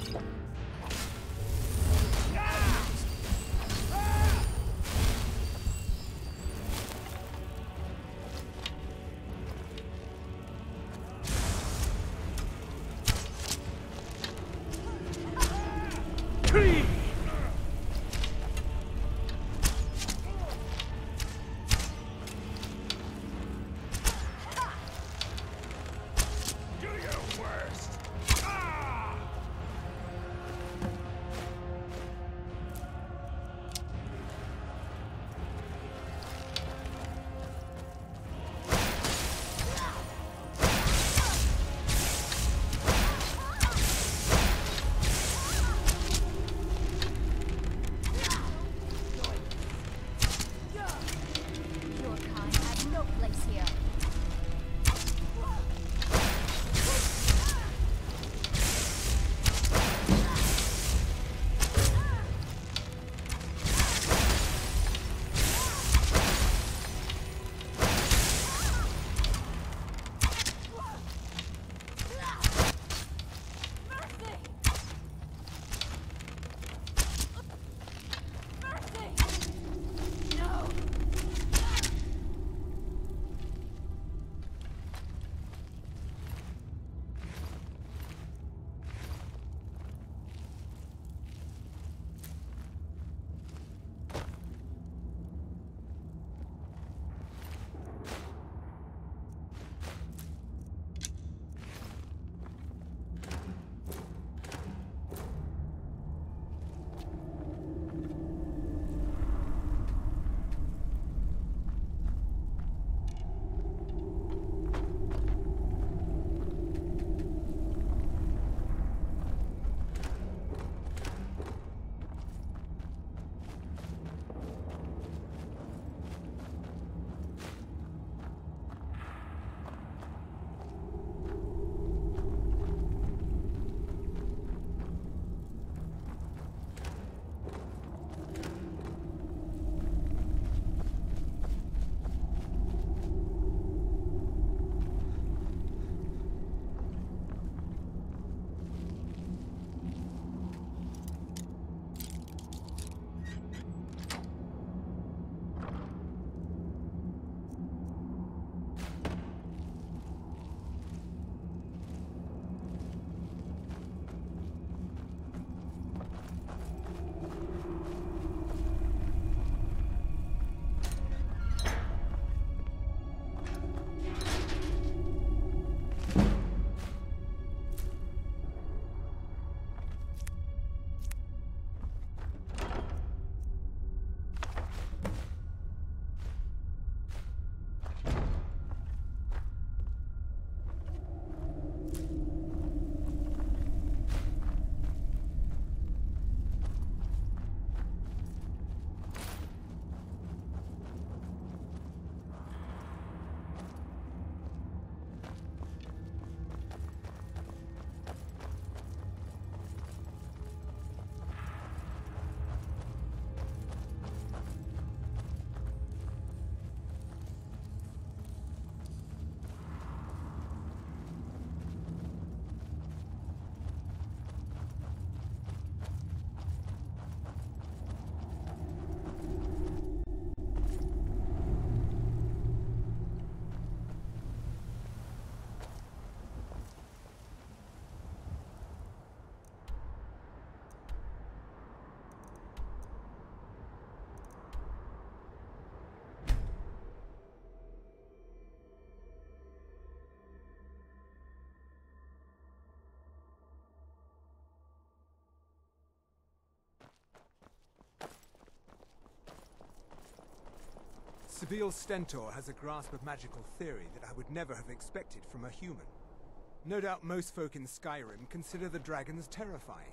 Seville Stentor has a grasp of magical theory that I would never have expected from a human. No doubt most folk in Skyrim consider the dragons terrifying.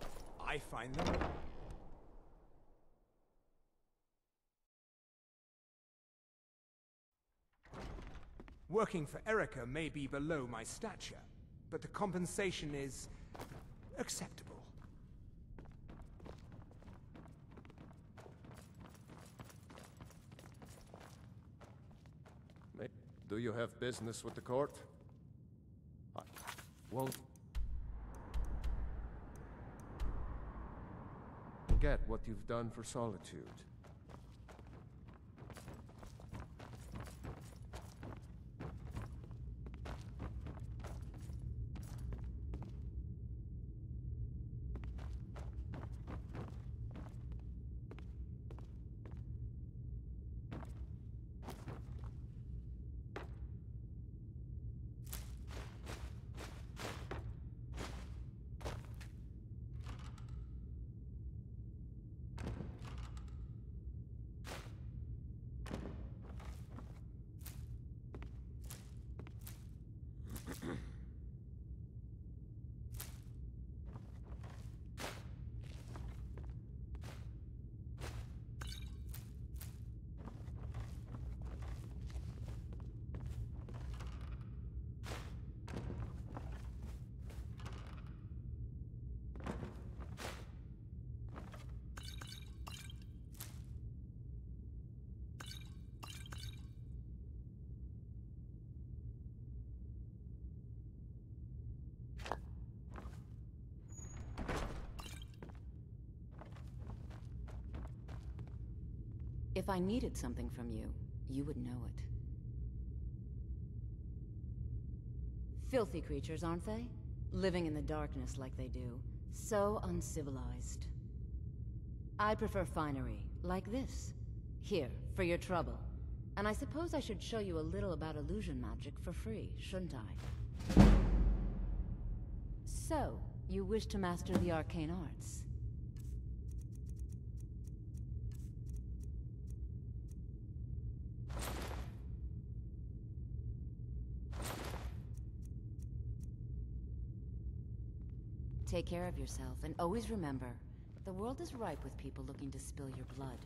I find them... Working for Erica may be below my stature, but the compensation is... acceptable. Do you have business with the court? I won't... forget what you've done for Solitude. If I needed something from you, you would know it. Filthy creatures, aren't they? Living in the darkness like they do. So uncivilized. I prefer finery, like this. Here, for your trouble. And I suppose I should show you a little about illusion magic for free, shouldn't I? So, you wish to master the arcane arts? Take care of yourself, and always remember, the world is ripe with people looking to spill your blood.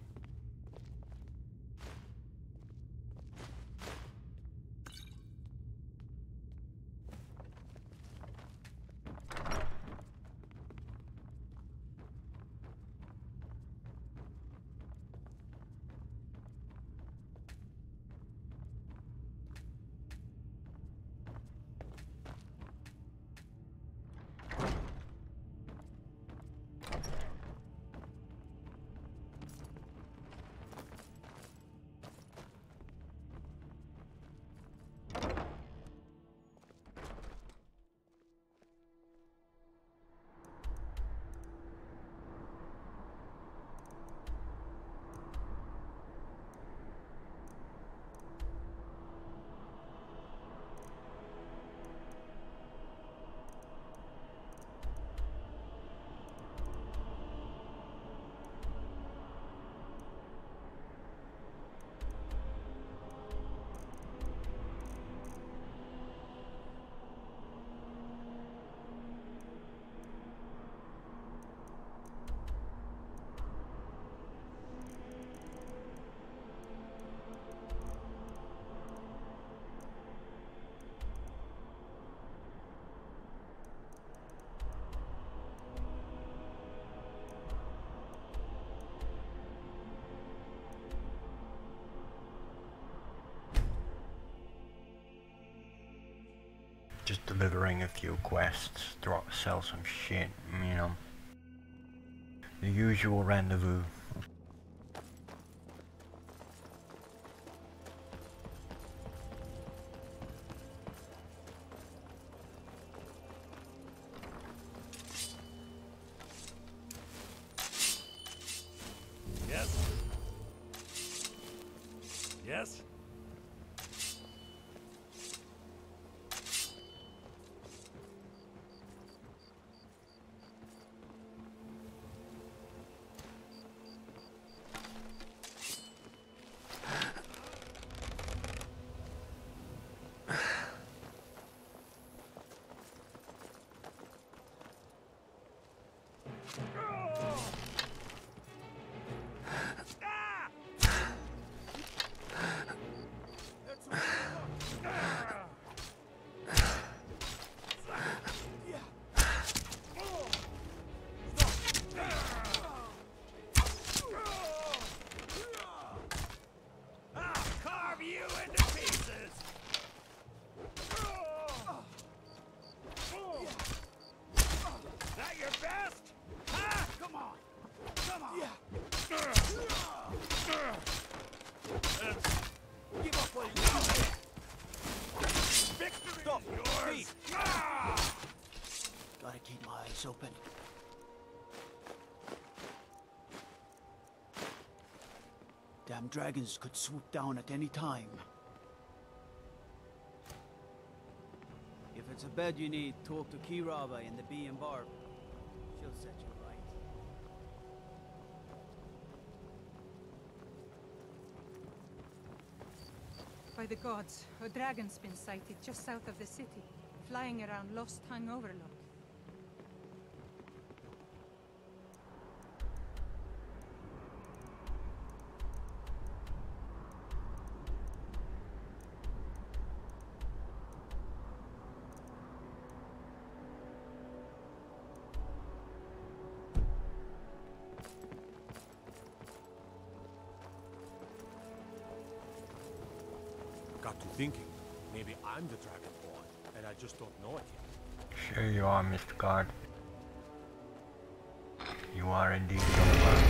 Just delivering a few quests, sell some shit, you know. The usual rendezvous. Yes? Yes? eyes open. Damn dragons could swoop down at any time. If it's a bed you need, talk to Kirava in the Bee and Barb. She'll set you right. By the gods, a dragon's been sighted just south of the city, flying around Lost Tongue Overlook. Got to thinking, maybe I'm the Dragonborn, and I just don't know it yet. Sure you are, Mr. Guard. You are indeed Youngblood.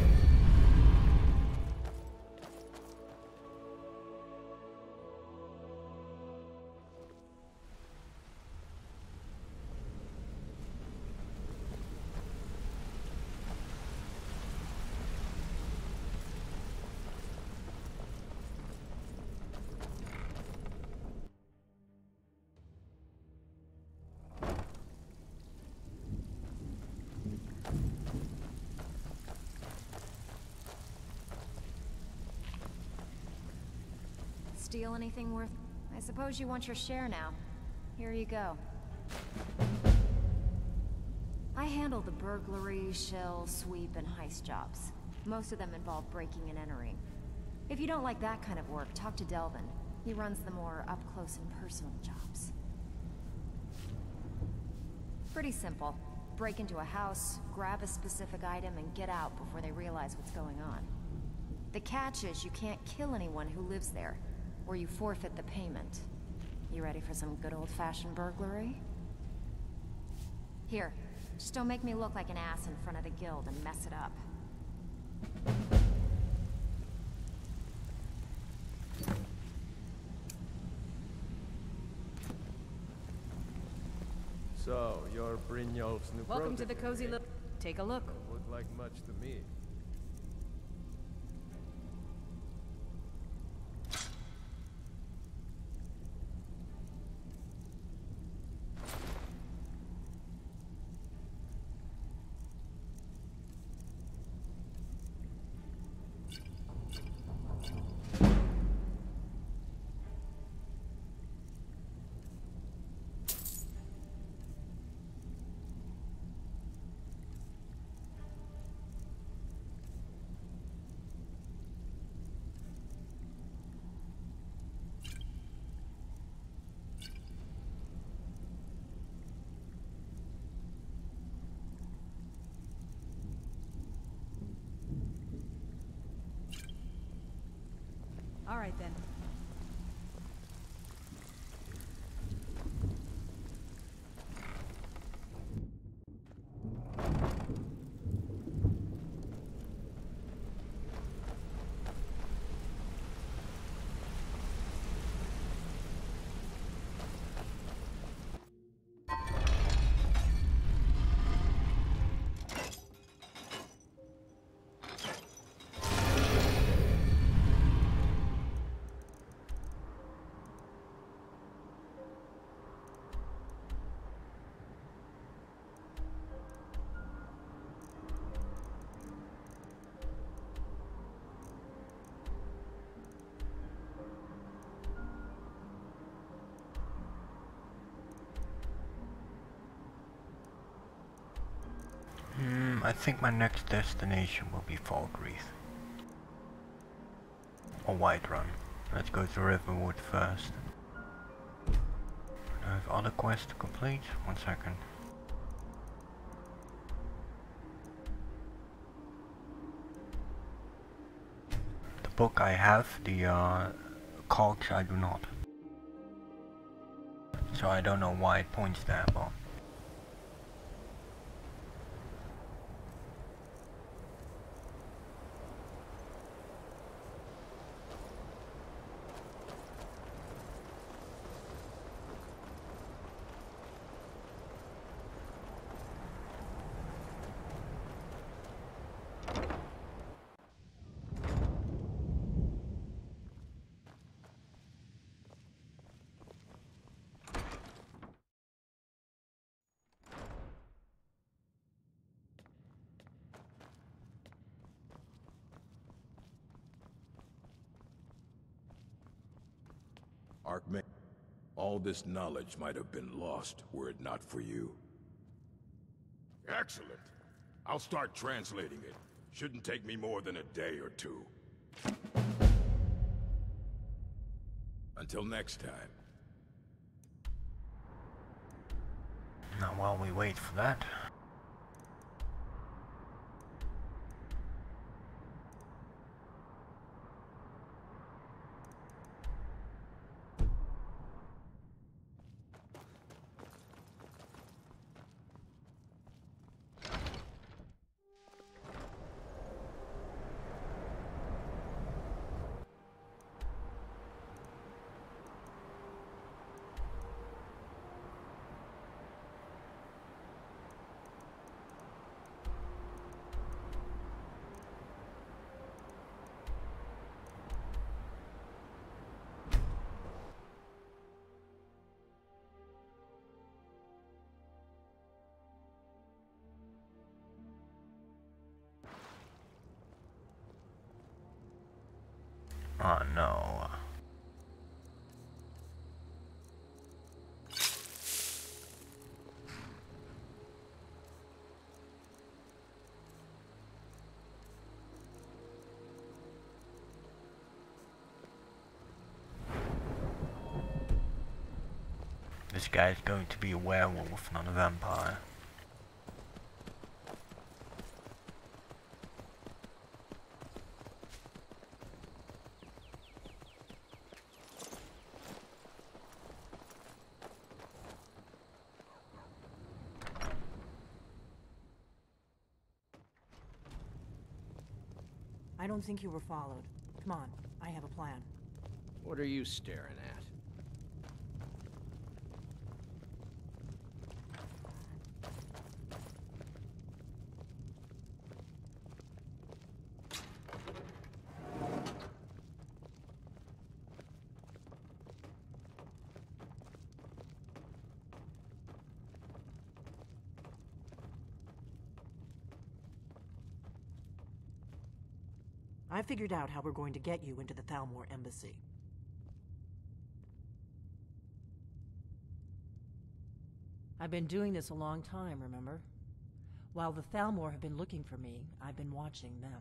Steal anything worth... I suppose you want your share now. Here you go. I handle the burglary, shell, sweep, and heist jobs. Most of them involve breaking and entering. If you don't like that kind of work, talk to Delvin. He runs the more up-close and personal jobs. Pretty simple. Break into a house, grab a specific item, and get out before they realize what's going on. The catch is you can't kill anyone who lives there, or you forfeit the payment. You ready for some good old-fashioned burglary? Here, just don't make me look like an ass in front of the guild and mess it up. So, you're Brynjolf's new Welcome to the protege, cozy eh? look. Take a look. Don't look like much to me. All right then. I think my next destination will be Falkreath. Or Whiterun. Let's go to Riverwood first. I have other quests to complete. 1 second. The book I have, the cogs I do not. So I don't know why it points there, but... Archmage, all this knowledge might have been lost were it not for you. Excellent. I'll start translating it. Shouldn't take me more than a day or two. Until next time. Now while we wait for that, oh no. This guy's going to be a werewolf, not a vampire. I don't think you were followed. Come on, I have a plan. What are you staring at? I figured out how we're going to get you into the Thalmor embassy. I've been doing this a long time, remember? While the Thalmor have been looking for me, I've been watching them.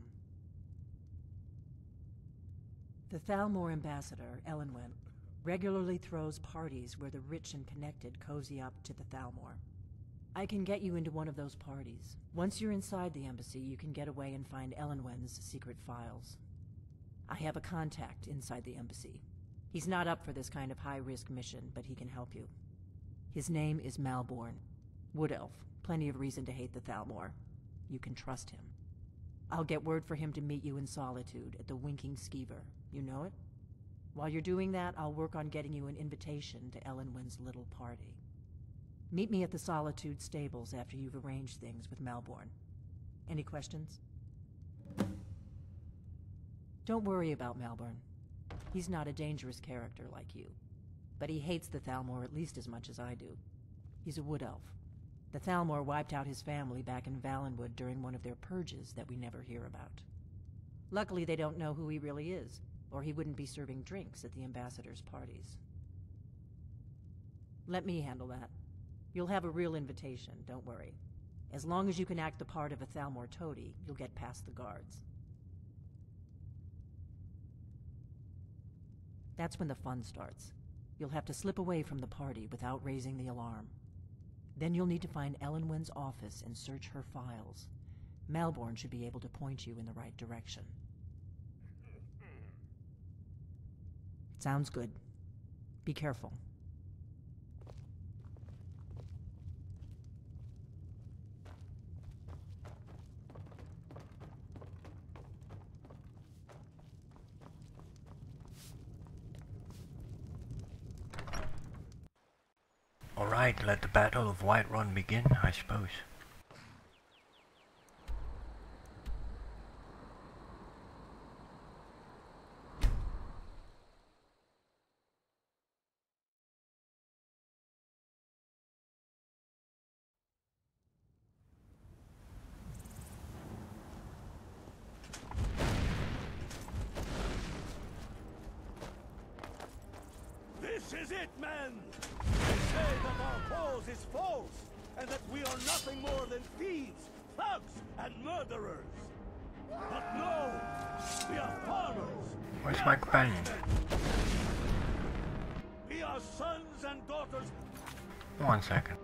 The Thalmor ambassador, Elenwen, regularly throws parties where the rich and connected cozy up to the Thalmor. I can get you into one of those parties. Once you're inside the embassy, you can get away and find Elenwen's secret files. I have a contact inside the embassy. He's not up for this kind of high-risk mission, but he can help you. His name is Malborn. Wood Elf. Plenty of reason to hate the Thalmor. You can trust him. I'll get word for him to meet you in Solitude at the Winking Skeever. You know it? While you're doing that, I'll work on getting you an invitation to Elenwen's little party. Meet me at the Solitude stables after you've arranged things with Malborn. Any questions? Don't worry about Malborn. He's not a dangerous character like you. But he hates the Thalmor at least as much as I do. He's a wood elf. The Thalmor wiped out his family back in Valenwood during one of their purges that we never hear about. Luckily they don't know who he really is, or he wouldn't be serving drinks at the ambassador's parties. Let me handle that. You'll have a real invitation, don't worry. As long as you can act the part of a Thalmor toady, you'll get past the guards. That's when the fun starts. You'll have to slip away from the party without raising the alarm. Then you'll need to find Elenwen's office and search her files. Malborn should be able to point you in the right direction. Sounds good. Be careful. Alright, let the Battle of Whiterun begin, I suppose. This is it, men! They say that our cause is false, and that we are nothing more than thieves, thugs, and murderers. But no! We are farmers! Where's my companion? We are sons and daughters. 1 second.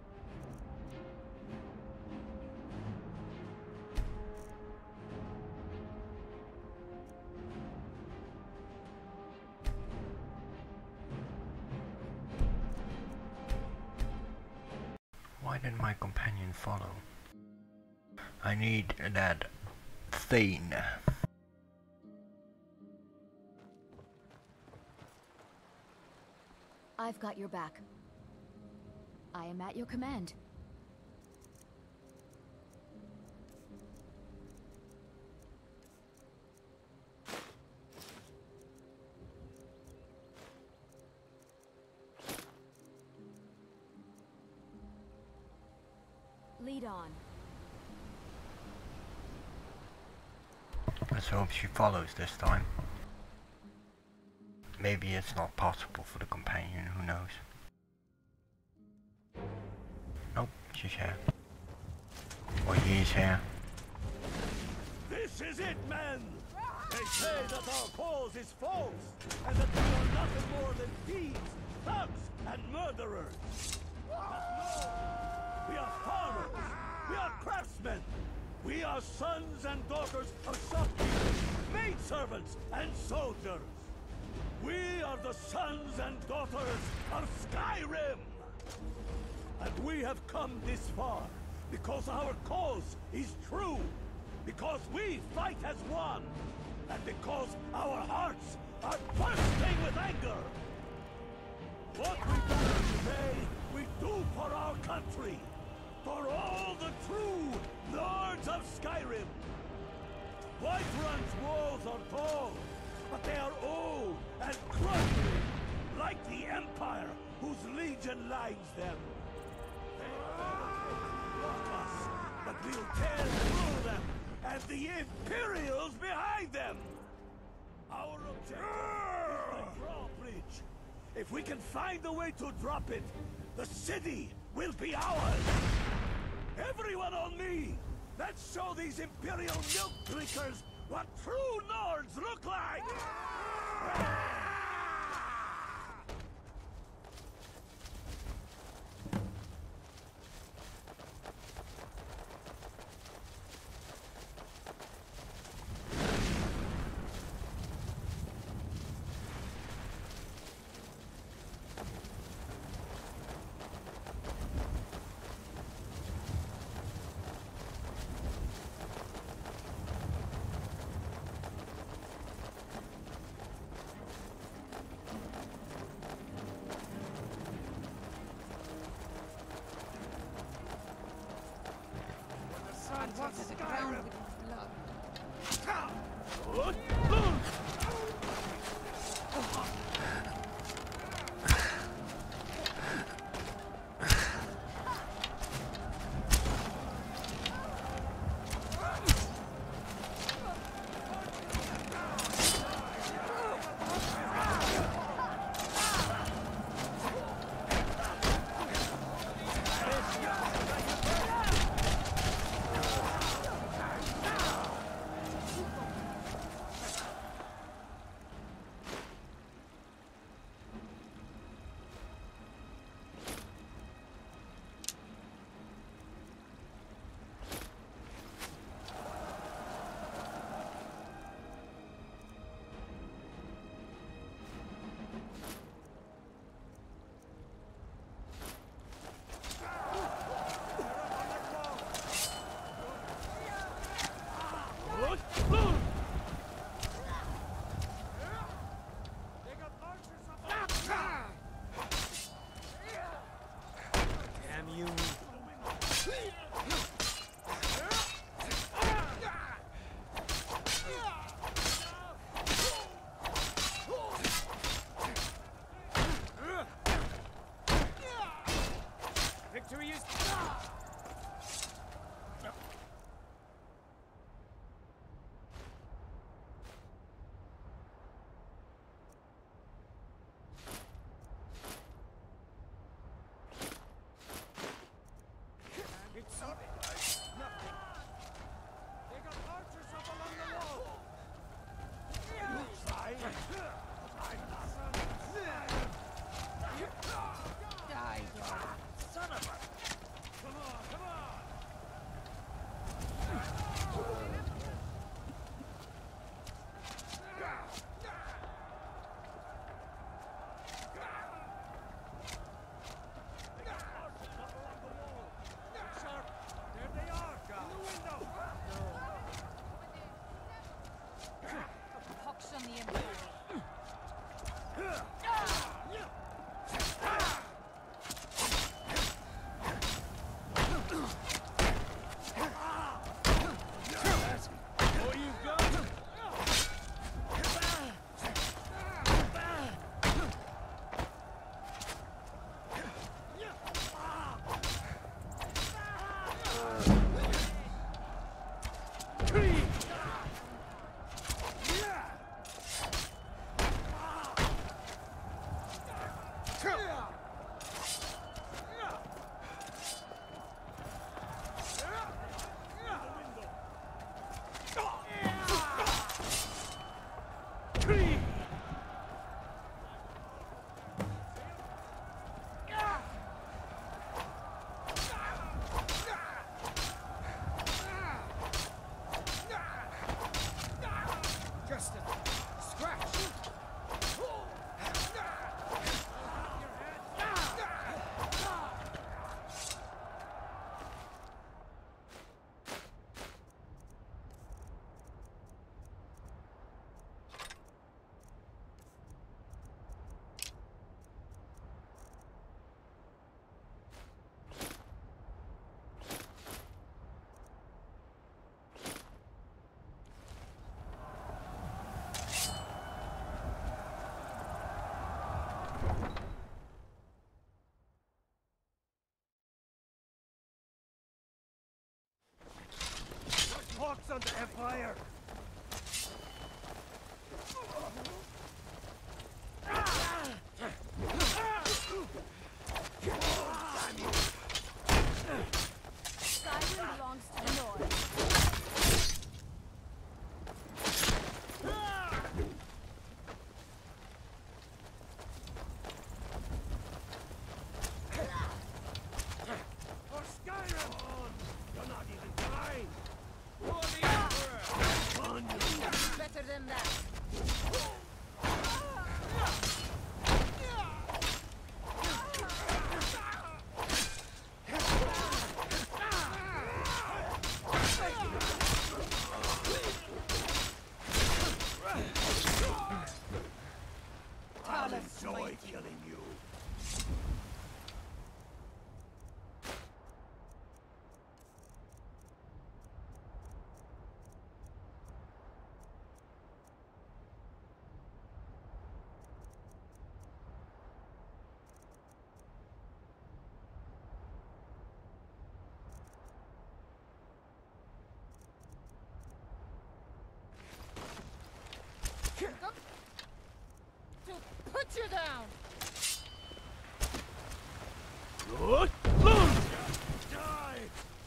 Why did my companion follow? I need that thing. I've got your back. I am at your command. Lead on. Let's hope she follows this time. Maybe it's not possible for the companion, who knows. Nope, she's here. Or he's here. This is it, men! They say that our cause is false, and that we are nothing more than thieves, thugs, and murderers. But no! We are farmers! We are craftsmen! We are sons and daughters of shopkeepers, maidservants, and soldiers! We are the sons and daughters of Skyrim! And we have come this far because our cause is true, because we fight as one, and because our hearts are bursting with anger! What we do today, we do for our country, for all the true Lords of Skyrim! Whiterun's walls are tall, but they are old and crumbling, like the Empire whose legion lines them. They block us, but we'll tear through them, and the Imperials behind them! Our objective is the drawbridge. If we can find a way to drop it, the city will be ours! Everyone on me! Let's show these Imperial milk drinkers what true Nords look like! Water the ground with his blood. Hawks on the Empire! Skyrim belongs to the North. For Skyrim! You're not even trying! Better than that. I'll enjoy killing you. Put you down! Good. Die!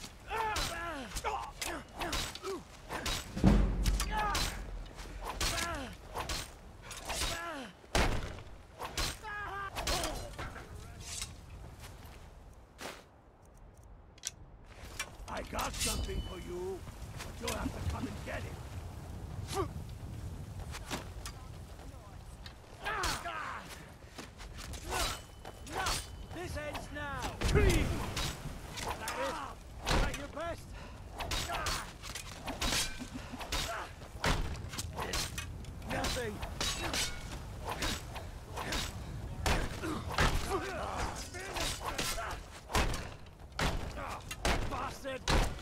I got something for you, but you'll have to come and get it. This ends now! That it? Try your best? Nothing! Bastard!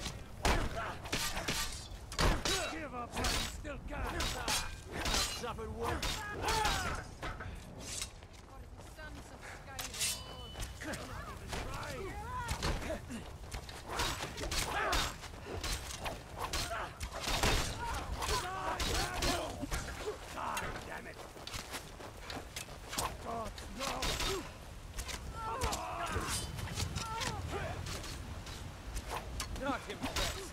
Give up while you still can! Not suffered work! Knock him dead.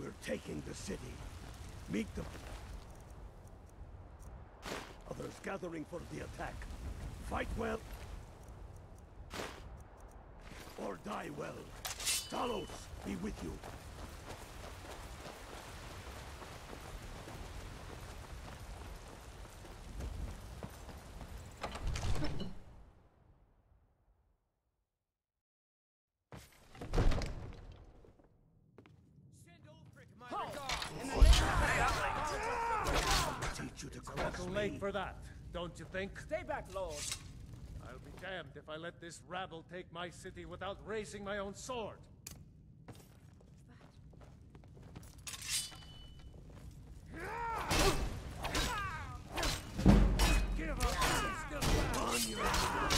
We're taking the city. Meet the... Others gathering for the attack. Fight well. Or die well. Talos, be with you. It's too late for that, don't you think? Stay back, Lord. I'll be damned if I let this rabble take my city without raising my own sword. Give up! Still on your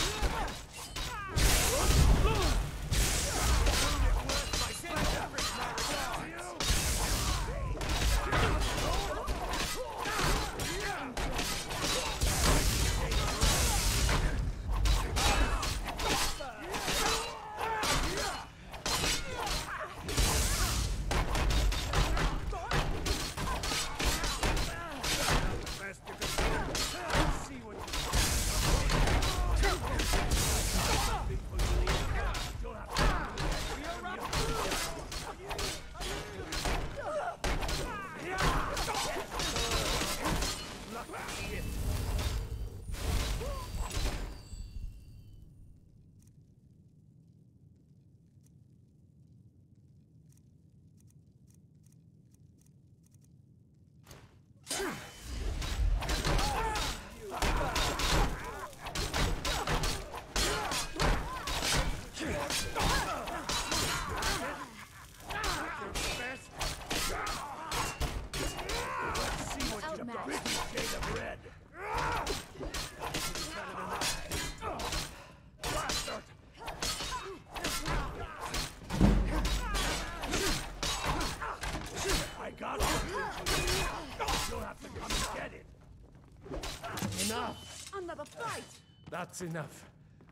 That's enough.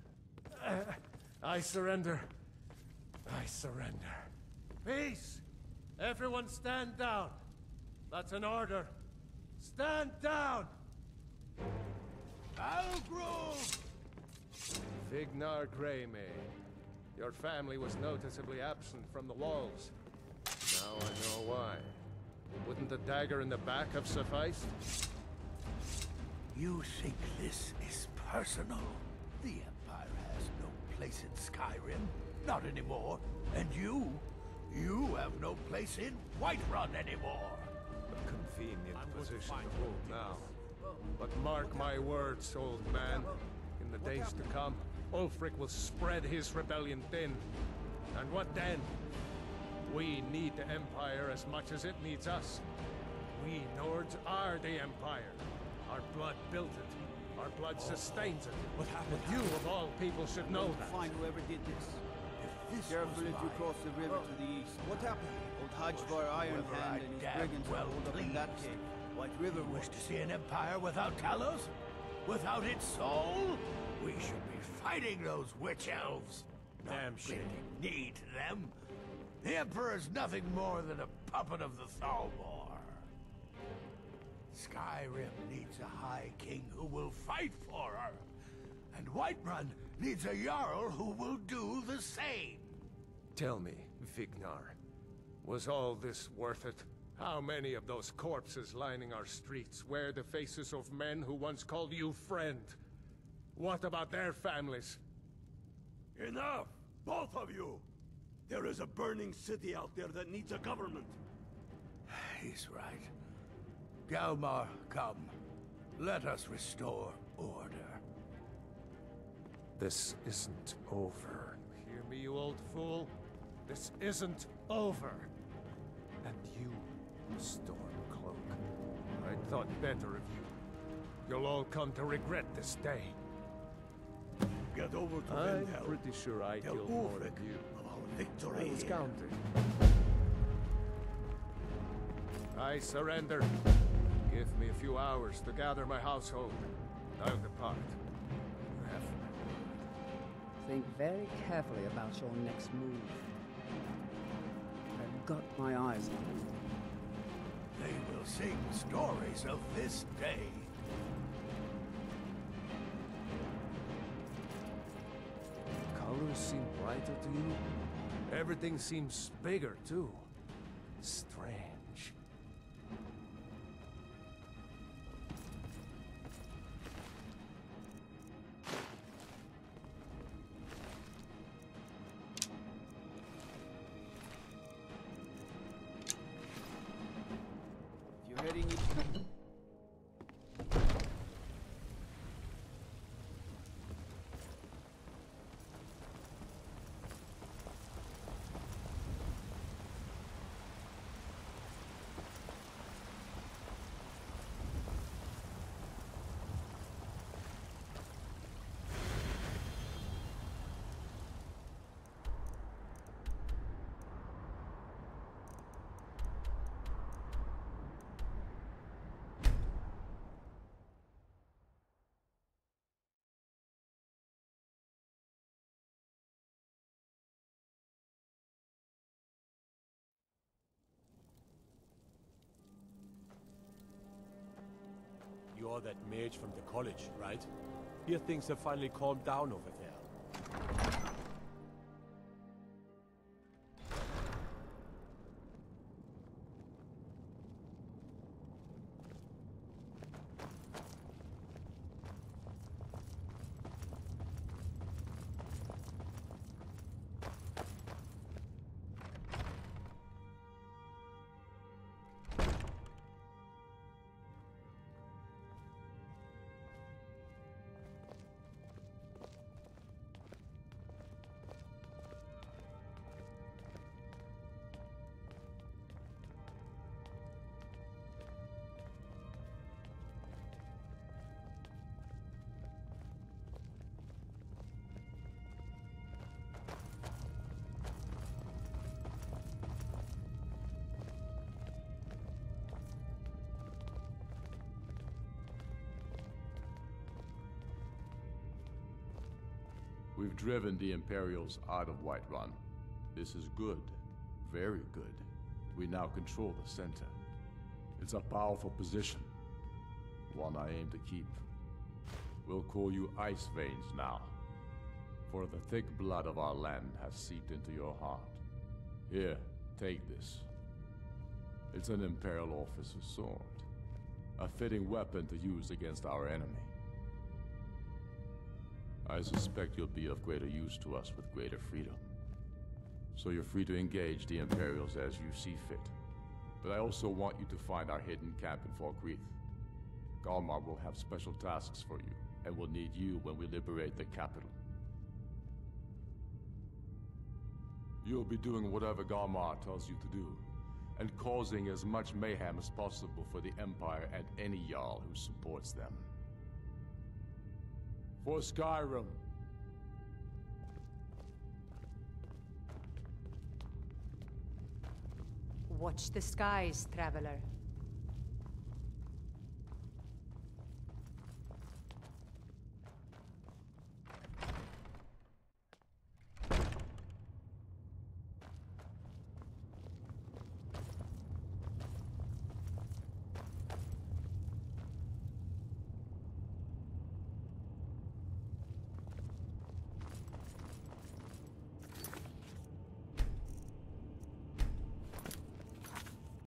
I surrender. I surrender. Peace! Everyone stand down. That's an order. Stand down! Algrove! Vignar Greymane. Your family was noticeably absent from the walls. Now I know why. Wouldn't the dagger in the back have sufficed? You think this is personal? The Empire has no place in Skyrim. Not anymore. And you have no place in Whiterun anymore. A convenient position to hold now. But mark my words, old man. In the days to come, Ulfric will spread his rebellion thin. And what then? We need the Empire as much as it needs us. We Nords are the Empire. Our blood built it. Our blood sustains it. What happened? You, of all people, should know that. Find whoever did this. This Careful was if you cross the river to the east. What happened? Old Hajvar Ironhand and his brigands were holed up in that cave. White River You wish to see an empire without Talos? Without its soul? We should be fighting those witch elves. Damn Not shame. bending knee to them. The Emperor's nothing more than a puppet of the Thalmor. Skyrim needs a High King who will fight for her. And Whiterun needs a Jarl who will do the same. Tell me, Vignar, was all this worth it? How many of those corpses lining our streets wear the faces of men who once called you friend? What about their families? Enough! Both of you! There is a burning city out there that needs a government. He's right. Galmar, come. Let us restore order. This isn't over. Hear me, you old fool? This isn't over. And you, Stormcloak, I thought better of you. You'll all come to regret this day. Get over to I'm Vendel. pretty sure I Tell killed more Ulfric than you. of our victory. I was counting. I surrender. Give me a few hours to gather my household. I'll depart. You have my word. Think very carefully about your next move. I've got my eyes on you. sing stories of this day. Colors seem brighter to you? Everything seems bigger, too. Strange. If you're heading east... You're that mage from the college, right? Here things have finally calmed down over there. We've driven the Imperials out of Whiterun. This is good. Very good. We now control the center. It's a powerful position. One I aim to keep. We'll call you Ice Veins now. For the thick blood of our land has seeped into your heart. Here, take this. It's an Imperial officer's sword. A fitting weapon to use against our enemy. I suspect you'll be of greater use to us with greater freedom. So you're free to engage the Imperials as you see fit. But I also want you to find our hidden camp in Falkreath. Galmar will have special tasks for you, and will need you when we liberate the capital. You'll be doing whatever Galmar tells you to do, and causing as much mayhem as possible for the Empire and any Jarl who supports them. For Skyrim. Watch the skies, traveler.